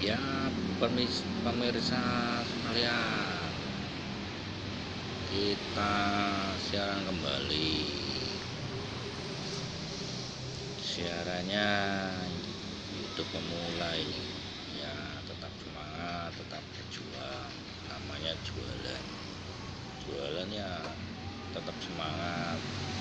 Ya, pemirsa sekalian, kita siaran kembali. Siarannya YouTube memulai. Ya, tetap semangat, tetap berjuang. Namanya jualan. Jualan ya tetap semangat.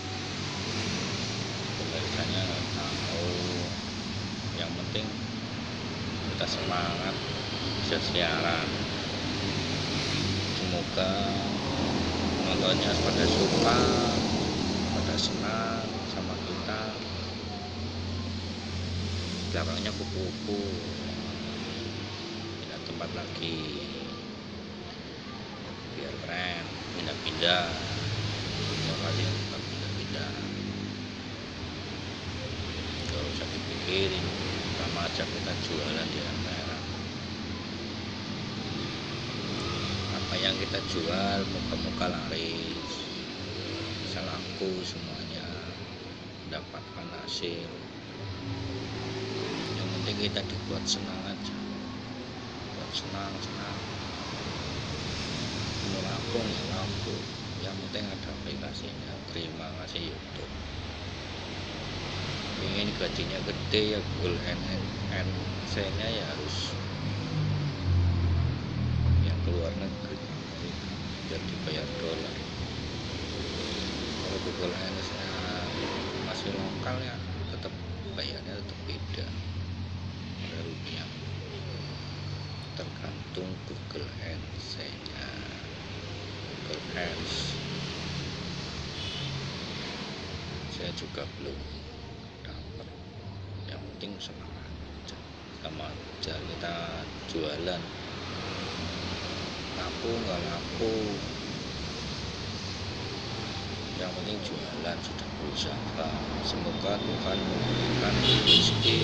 Pemirsanya tahu. Yang penting kita semangat bisa siaran. Semoga penontonnya pada suka, pada senang sama kita. Belakangnya kupu-kupu, pindah tempat lagi biar keren, pindah-pindah, lokasi tempat pindah-pindah. Gak usah dipikirin, sama aja kita jualan di kamera. Apa yang kita jual muka-muka laris, bisa laku semuanya, mendapatkan hasil. Yang penting kita dibuat senang aja, buat senang mau laku ya laku, yang penting ada aplikasinya. Terima kasih YouTube. Ingin gajinya gede ya Google NC nya ya harus yang keluar negeri biar dibayar dolar. Kalau Google NC nya masih lokal ya tetap bayarnya tetap beda, ada rupiah. Tergantung Google NC nya. Google Hands saya juga belum dapat. Yang penting semangat aja, sama aja kita jualan, laku nggak laku, yang penting jualan, sudah berusaha. Semoga Tuhan memberikan rezeki,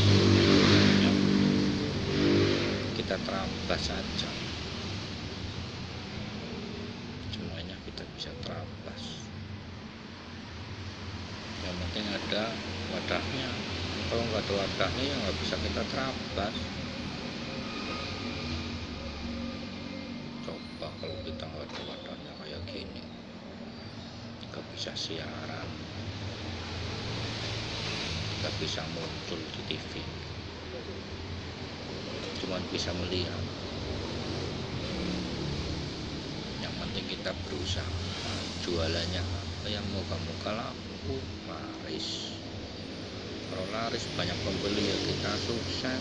kita terabas saja, semuanya kita bisa terabas. Yang penting ada wadahnya. Kalau nggak ada wadahnya ya nggak bisa kita terabas. Coba kalau kita nggak ada wadahnya kayak gini, nggak bisa siaran, nggak bisa muncul di TV, cuman bisa melihat. Yang penting kita berusaha. Jualannya apa yang moga-moga laku, laris. Kalau laris banyak pembeli ya kita sukses.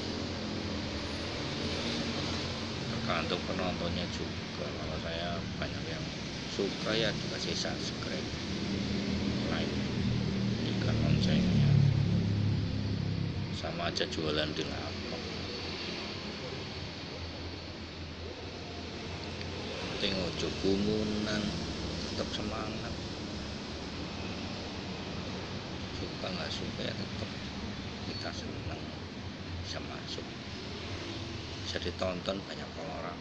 Tergantung penontonnya juga. Kalau saya banyak yang suka ya dikasih subscribe, like, ikan loncengnya. Sama aja jualan di lapak. Penting ojo gumunan, tetap semangat. Suka nggak suka ya tetap kita senang, bisa masuk, bisa ditonton banyak orang.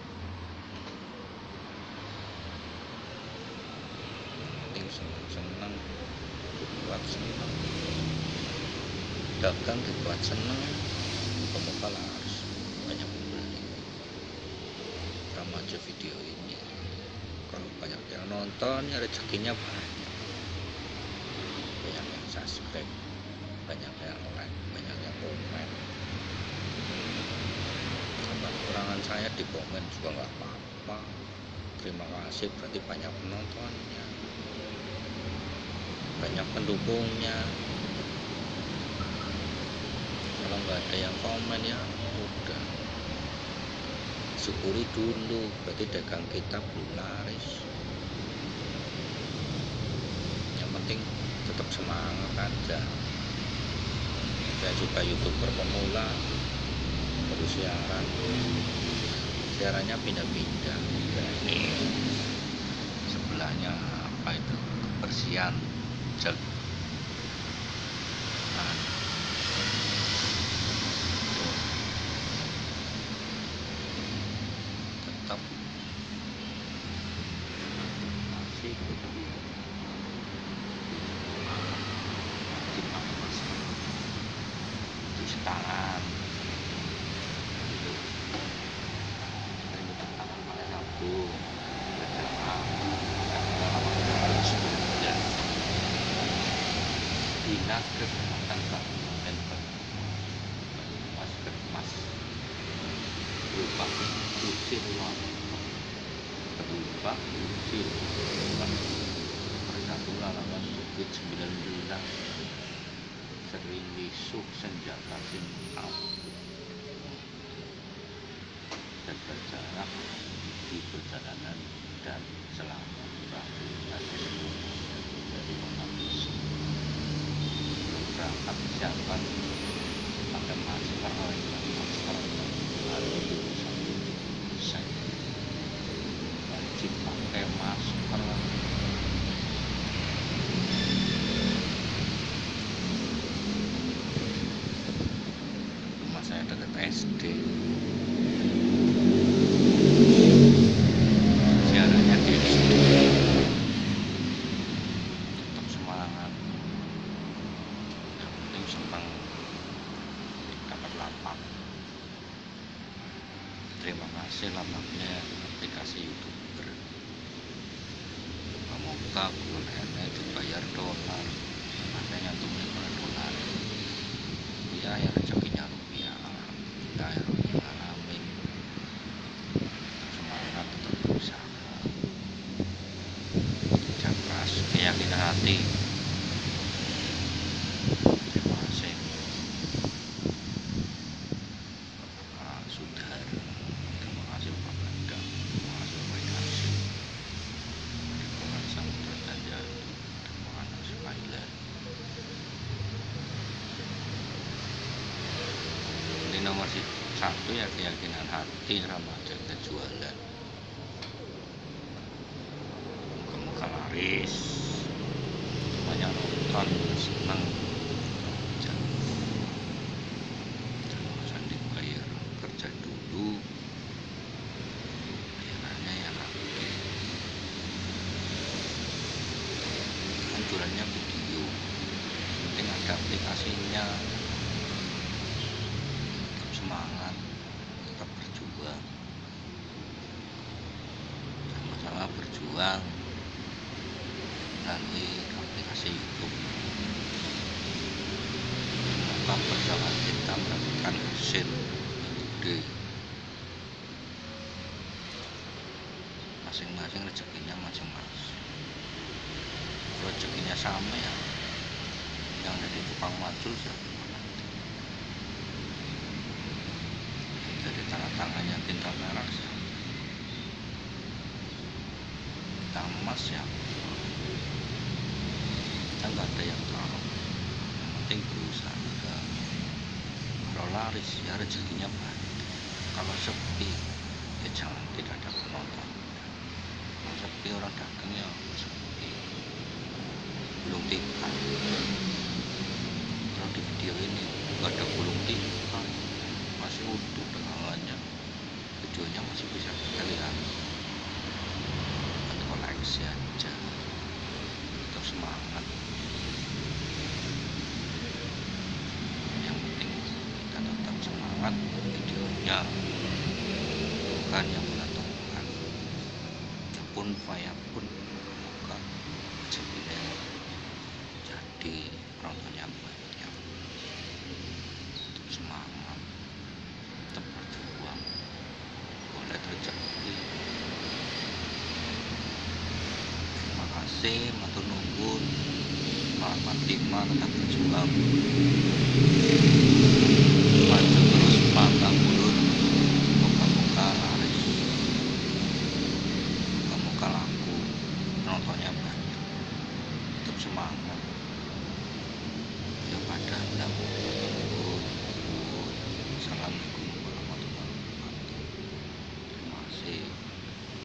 Penting senang, dibuat senang, dagang dibuat senang, muka-muka laris, banyak pembeli. Sama aja video ini, kalau banyak yang nonton ya rezekinya banyak yang subscribe, banyak yang like, banyak yang komen. Kalau kekurangan saya di komen juga nggak apa-apa. Terima kasih, berarti banyak penontonnya, banyak pendukungnya. Kalau nggak ada yang komen ya udah, syukuri dulu, berarti dagang kita belum laris. Yang penting tetap semangat aja. Saya juga YouTuber pemula, baru siarannya pindah-pindah. Ini sebelahnya apa itu, kebersihan jel. Nah, tetap masih cuci tangan, kemas berupa kusir berupa kusir Persatuan lawan COVID-19 sering wisuk senjata sing ampuh dan berjarak di perjalanan dan selama beraktivitas dari menghabis berangkat siapkan pakai masker harus wajib pakai masker. Rumah saya dekat SD, ziarahnya di SD. Tetap semangat, yang penting senang dapat lapak. Terima kasih lapaknya aplikasi YouTuber. Semoga kemudiannya dibayar dolar, makanya tulis dolar. Ya rezekinya rupiah, ya alamin. Semangat tetap berusaha, kerja keras, keyakinan hati. Terima kasih Pak Sudhar, terima kasih Pak Banda, terima kasih Pak Yasir, terima kasih Samudra Jaya, terima kasih Sukailah. Ini nomor 1 ya, keyakinan hati sama jaga jualan. Muka laris, banyak nonton, senang, jangan usah dibayar, kerja dulu, bayarannya ya nanti. Jualannya video, penting ada aplikasinya. Semangat, tetap berjuang, sama-sama berjuang melalui aplikasi YouTube. Semoga perjuangan kita mendapatkan hasil yang gede. Masing-masing rezekinya masing-masing. Rezekinya sama ya, yang jadi tukang macul siapa? Jadi tanda tangannya tinta merah siapa? Tinta emas siapa? Kita nggak ada yang tahu. Yang penting berusaha. Kalau laris ya rezekinya banyak. Kalau sepi ya jangan tidak ada penonton. Kalau sepi orang dagang ya sepi. Belum tikan. Kalau di video ini nggak ada gulung tikan, masih utuh dagangannya, videonya masih bisa kita lihat. Buat koleksi aja, tetap semangat. Yang penting kita tetap semangat videonya, bukan yang menentukan. Pun saya pun buka sebenarnya jadi penontonnya banyak. Tetap semangat, tetap berjuang, boleh rezeki. Terima kasih, matur nuwun, selamat timah, tetap berjuang, maju terus, pantang mundur. Moga-moga laris, moga-moga laku, penontonnya banyak. Tetap semangat. Ya pada